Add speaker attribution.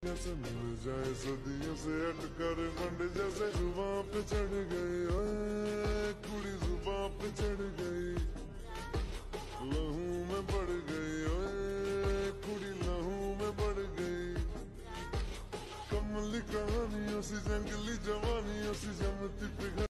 Speaker 1: कैसे मिल जाए सदियों से हटकर बंड जैसे जुबां पे चढ़ गई, ओए कुड़ी जुबां पे चढ़ गई, लहू में बढ़ गई, ओए कुड़ी लहू में बढ़ गई। कमली कहानियों सी जंगली